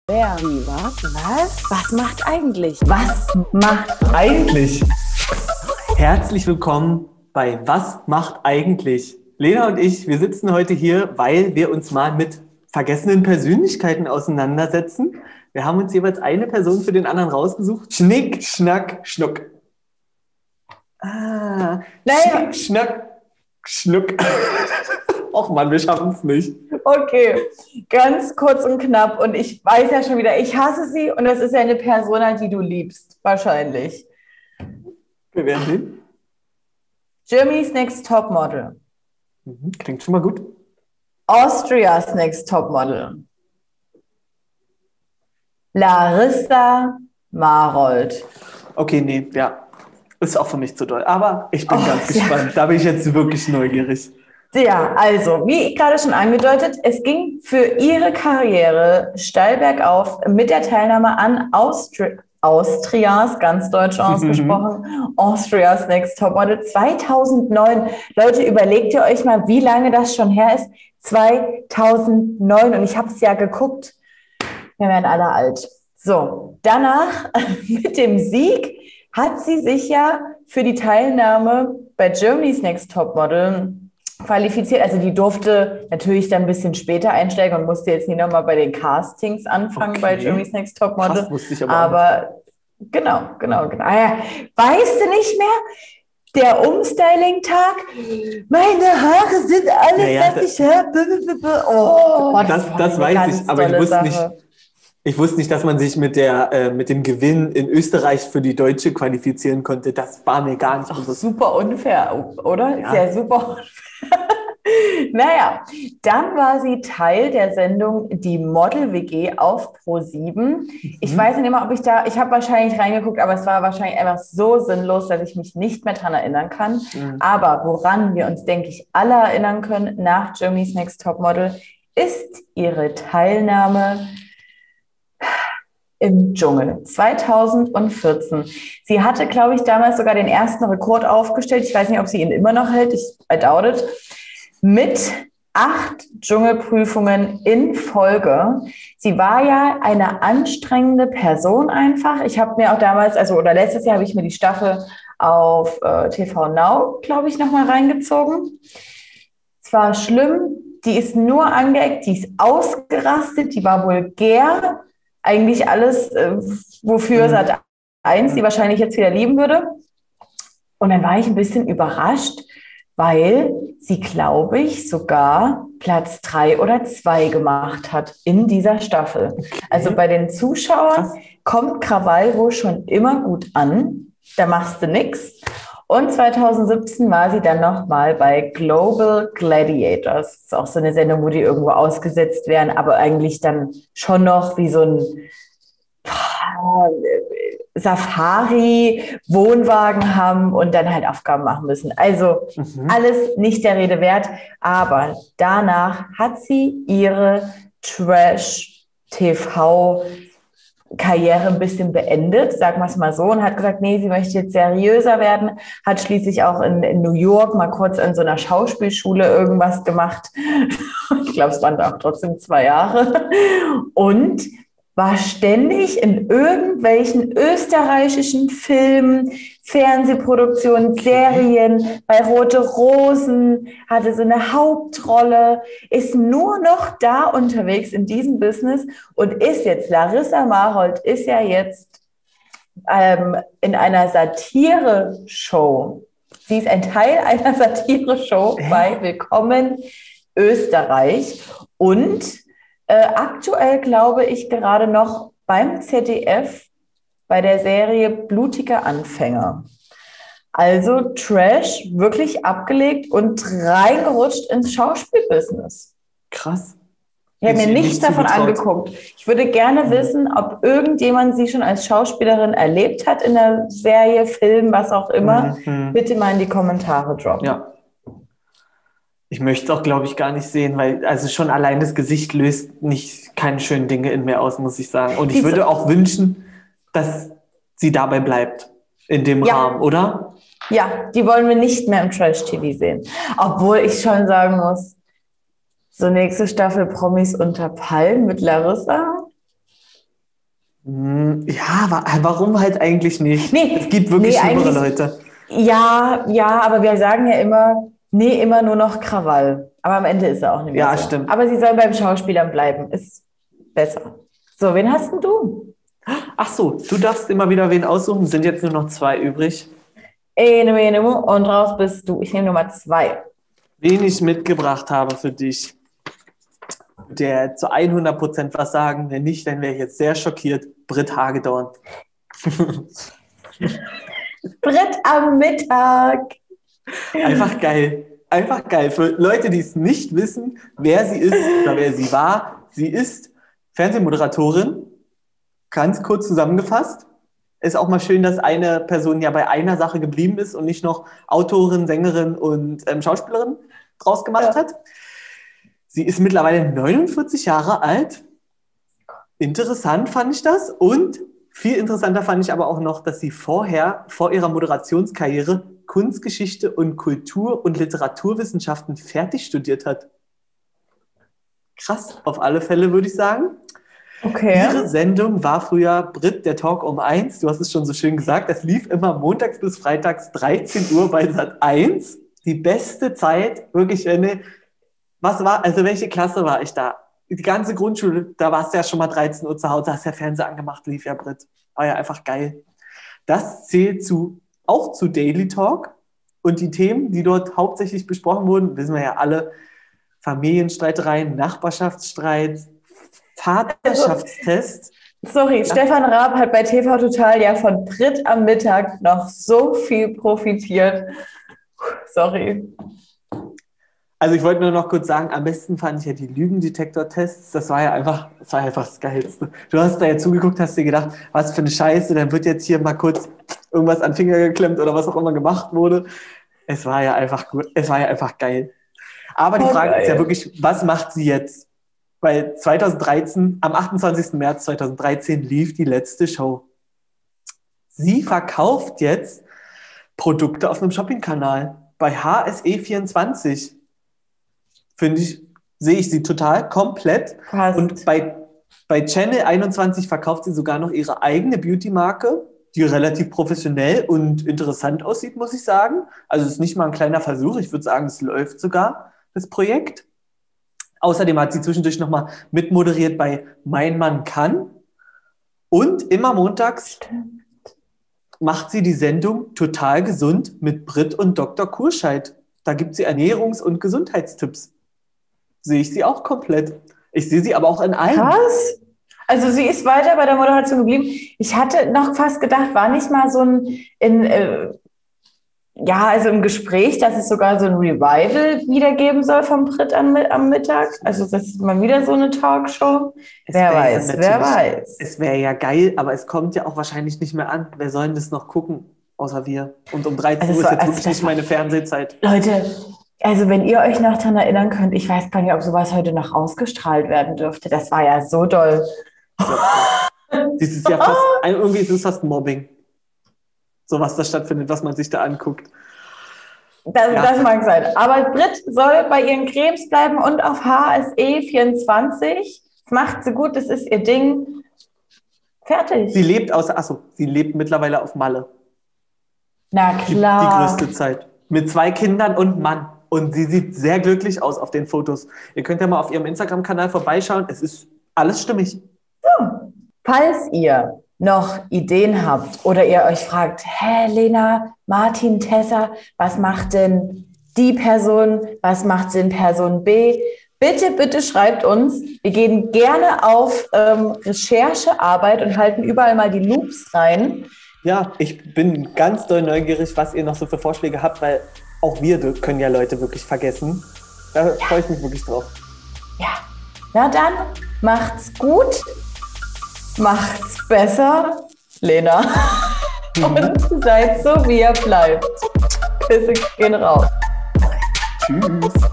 Wer, wie, was? Was macht eigentlich? Was macht eigentlich? Herzlich willkommen bei Was macht eigentlich? Lena und ich, wir sitzen heute hier, weil wir uns mal mit vergessenen Persönlichkeiten auseinandersetzen. Wir haben uns jeweils eine Person für den anderen rausgesucht. Schnick, Schnack, Schnuck. Naja. Schnick, Schnack, Schnuck. Och Mann, wir schaffen es nicht. Okay, ganz kurz und knapp. Und ich weiß ja schon wieder, ich hasse sie und das ist ja eine Persona, die du liebst, wahrscheinlich. Wir werden sehen. Germany's Next Topmodel. Klingt schon mal gut. Austria's Next Topmodel. Larissa Marold. Okay, nee, ja. Ist auch für mich zu doll. Aber ich bin ganz gespannt. Da bin ich jetzt wirklich neugierig. Ja, also, wie gerade schon angedeutet, es ging für ihre Karriere steil bergauf mit der Teilnahme an Austrias, ganz deutsch ausgesprochen, Austria's Next Topmodel 2009. Leute, überlegt ihr euch mal, wie lange das schon her ist? 2009. Und ich habe es ja geguckt. Wir werden alle alt. So, danach mit dem Sieg hat sie sich ja für die Teilnahme bei Germany's Next Topmodel qualifiziert. Also die durfte natürlich dann ein bisschen später einsteigen und musste jetzt nie nochmal bei den Castings anfangen bei Germany's Next Topmodel. Krass, wusste ich aber genau. Ah, ja. Weißt du nicht mehr? Der Umstyling-Tag, meine Haare sind alles, was ich habe. Oh, das weiß ich, aber ich wusste nicht, dass man sich mit dem Gewinn in Österreich für die Deutsche qualifizieren konnte. Das war mir gar nicht bewusst. Super unfair, oder? Ja. Sehr super unfair. Naja, dann war sie Teil der Sendung Die Model-WG auf Pro7. Ich weiß nicht immer, ich habe wahrscheinlich reingeguckt, aber es war wahrscheinlich einfach so sinnlos, dass ich mich nicht mehr daran erinnern kann. Aber woran wir uns, denke ich, alle erinnern können nach Germany's Next Topmodel, ist ihre Teilnahme im Dschungel 2014. Sie hatte, glaube ich, damals sogar den ersten Rekord aufgestellt. Ich weiß nicht, ob sie ihn immer noch hält. I doubt it. Mit 8 Dschungelprüfungen in Folge. Sie war ja eine anstrengende Person einfach. Ich habe mir auch damals, letztes Jahr habe ich mir die Staffel auf TV Now, glaube ich, nochmal reingezogen. Es war schlimm. Die ist nur angeeckt, die ist ausgerastet, die war vulgär. Eigentlich alles, wofür Sat.1 die wahrscheinlich jetzt wieder lieben würde. Und dann war ich ein bisschen überrascht, weil sie, glaube ich, sogar Platz 3 oder 2 gemacht hat in dieser Staffel. Okay. Also bei den Zuschauern kommt Krawall wohl schon immer gut an. Da machst du nichts. Und 2017 war sie dann nochmal bei Global Gladiators. Das ist auch so eine Sendung, wo die irgendwo ausgesetzt werden, aber eigentlich dann schon noch wie so ein Safari-Wohnwagen haben und dann halt Aufgaben machen müssen. Also alles nicht der Rede wert. Aber danach hat sie ihre Trash-TV-Karriere ein bisschen beendet, sagen wir es mal so, und hat gesagt, nee, sie möchte jetzt seriöser werden, hat schließlich auch in New York mal kurz an so einer Schauspielschule irgendwas gemacht. Ich glaube, es waren auch trotzdem 2 Jahre. Und war ständig in irgendwelchen österreichischen Filmen, Fernsehproduktionen, Serien, bei Rote Rosen, hatte so eine Hauptrolle, ist nur noch da unterwegs in diesem Business und ist jetzt, Larissa Marold ist ja jetzt in einer Satire-Show. Sie ist ein Teil einer Satire-Show bei Willkommen Österreich und aktuell glaube ich gerade noch beim ZDF bei der Serie Blutige Anfänger. Also Trash wirklich abgelegt und reingerutscht ins Schauspielbusiness. Krass. Ich habe mir nichts davon angeguckt. Ich würde gerne wissen, ob irgendjemand sie schon als Schauspielerin erlebt hat in der Serie, Film, was auch immer. Bitte mal in die Kommentare droppen. Ja. Ich möchte es auch, glaube ich, gar nicht sehen, weil also schon allein das Gesicht löst keine schönen Dinge in mir aus, muss ich sagen. Und ich würde auch wünschen, dass sie dabei bleibt, in dem Rahmen, oder? Ja, die wollen wir nicht mehr im Trash-TV sehen. Obwohl ich schon sagen muss, so nächste Staffel Promis unter Palmen mit Larissa, Ja, warum halt eigentlich nicht? Nee, es gibt wirklich schlimmere Leute. Ja, aber wir sagen ja immer nur noch Krawall. Aber am Ende ist er auch nicht mehr so. Stimmt. Aber sie soll beim Schauspielern bleiben. Ist besser. So, wen hast denn du? Ach so, du darfst immer wieder wen aussuchen. Es sind jetzt nur noch 2 übrig. Und raus bist du. Ich nehme Nummer 2. Wen ich mitgebracht habe für dich, der zu 100% was sagen. Wenn nicht, dann wäre ich jetzt sehr schockiert. Britt Hagedorn. Britt am Mittag. Einfach geil. Einfach geil. Für Leute, die es nicht wissen, wer sie ist oder wer sie war. Sie ist Fernsehmoderatorin. Ganz kurz zusammengefasst. Ist auch mal schön, dass eine Person ja bei einer Sache geblieben ist und nicht noch Autorin, Sängerin und Schauspielerin draus gemacht hat. Sie ist mittlerweile 49 Jahre alt. Interessant fand ich das. Und viel interessanter fand ich aber auch noch, dass sie vor ihrer Moderationskarriere Kunstgeschichte und Kultur- und Literaturwissenschaften fertig studiert hat. Krass, auf alle Fälle würde ich sagen. Okay. Ihre Sendung war früher Britt, der Talk um 1. Du hast es schon so schön gesagt. Das lief immer montags bis freitags 13 Uhr bei Sat.1. Die beste Zeit, wirklich, welche Klasse war ich da? Die ganze Grundschule, da warst du ja schon mal 13 Uhr zu Hause, hast ja Fernseher angemacht, lief ja Britt. War ja einfach geil. Das zählt auch zu Daily Talk. Und die Themen, die dort hauptsächlich besprochen wurden, wissen wir ja alle, Familienstreitereien, Nachbarschaftsstreit, Vaterschaftstest. Sorry, Stefan Raab hat bei TV Total ja von Britt am Mittag noch so viel profitiert. Sorry. Also ich wollte nur noch kurz sagen, am besten fand ich ja die Lügendetektor-Tests. Das war einfach das Geilste. Du hast da ja zugeguckt, hast dir gedacht, was für eine Scheiße, dann wird jetzt hier mal kurz irgendwas an den Finger geklemmt oder was auch immer gemacht wurde. Es war ja einfach gut. Es war ja einfach geil. Aber die Frage ist ja wirklich, was macht sie jetzt? Weil am 28. März 2013 lief die letzte Show. Sie verkauft jetzt Produkte auf einem Shopping-Kanal bei HSE24. Sehe ich sie total komplett. Passt. Und bei Channel 21 verkauft sie sogar noch ihre eigene Beauty-Marke, die relativ professionell und interessant aussieht, muss ich sagen. Also es ist nicht mal ein kleiner Versuch. Ich würde sagen, es läuft sogar, das Projekt. Außerdem hat sie zwischendurch nochmal mitmoderiert bei Mein Mann kann. Und immer montags macht sie die Sendung Total gesund mit Britt und Dr. Kurscheid. Da gibt sie Ernährungs- und Gesundheitstipps. Sehe ich sie auch komplett. Ich sehe sie aber auch in allen. Krass. Also sie ist weiter bei der Moderation geblieben. Ich hatte noch fast gedacht, war nicht mal so im Gespräch, dass es sogar so ein Revival wiedergeben soll von Britt am Mittag. Also das ist mal wieder so eine Talkshow. Wer weiß. Es wäre ja geil, aber es kommt ja auch wahrscheinlich nicht mehr an. Wer soll denn das noch gucken, außer wir? Und um 13 Uhr ist jetzt wirklich nicht meine Fernsehzeit. Leute, also wenn ihr euch noch daran erinnern könnt, ich weiß gar nicht, ob sowas heute noch ausgestrahlt werden dürfte. Das war ja so doll. Das ist ja fast, irgendwie ist es fast Mobbing. So was da stattfindet, was man sich da anguckt. Das mag sein. Aber Britt soll bei ihren Cremes bleiben und auf HSE24. Das macht sie gut, das ist ihr Ding. Fertig. Sie lebt mittlerweile auf Malle. Na klar. Die größte Zeit. Mit 2 Kindern und Mann. Und sie sieht sehr glücklich aus auf den Fotos. Ihr könnt ja mal auf ihrem Instagram-Kanal vorbeischauen. Es ist alles stimmig. Falls ihr noch Ideen habt oder ihr euch fragt, Lena, Martin, Tessa, was macht denn die Person, was macht denn Person B? Bitte schreibt uns. Wir gehen gerne auf Recherchearbeit und halten überall mal die Loops rein. Ja, ich bin ganz doll neugierig, was ihr noch so für Vorschläge habt, weil auch wir können ja Leute wirklich vergessen. Da freue ich mich wirklich drauf. Ja, na dann, macht's gut, macht's besser, Lena. Und seid so, wie ihr bleibt. Küsse gehen raus. Tschüss.